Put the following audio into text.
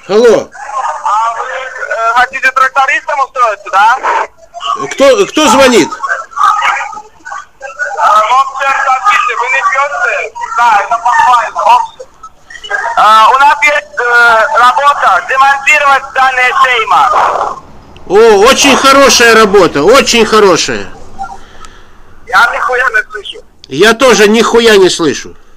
Алло. А вы хотите трактористом устроиться, да? Кто звонит? Опция, смотрите, вы не пьете? Да, это похвально. У нас есть работа демонтировать здание Сейма. О, очень хорошая работа, очень хорошая. Я нихуя не слышу. Я тоже нихуя не слышу.